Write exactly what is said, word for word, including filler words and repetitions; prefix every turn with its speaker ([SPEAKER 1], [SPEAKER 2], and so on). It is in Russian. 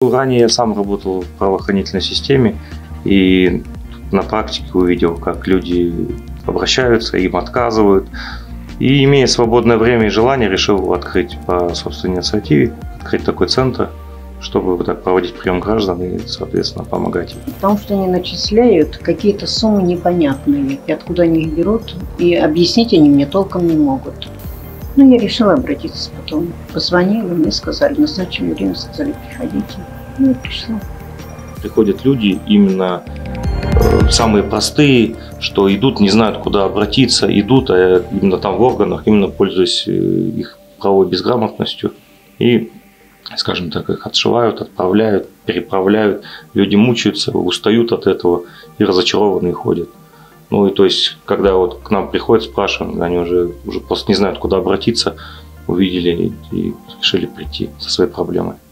[SPEAKER 1] Ранее я сам работал в правоохранительной системе и на практике увидел, как люди обращаются, им отказывают. И, имея свободное время и желание, решил открыть по собственной инициативе, открыть такой центр, чтобы вот так проводить прием граждан и, соответственно, помогать им.
[SPEAKER 2] Потому что они начисляют какие-то суммы непонятные, и откуда они их берут, и объяснить они мне толком не могут. Ну, я решила обратиться потом. Позвонила, мне сказали, назначили время, сказали, приходите. Ну, я пришла.
[SPEAKER 1] Приходят люди именно э, самые простые, что идут, не знают, куда обратиться, идут, а именно там в органах, именно пользуясь э, их правовой безграмотностью. И, скажем так, их отшивают, отправляют, переправляют. Люди мучаются, устают от этого и разочарованные ходят. Ну и то есть, когда вот к нам приходят, спрашиваем, они уже, уже просто не знают, куда обратиться, увидели и решили прийти со своей проблемой.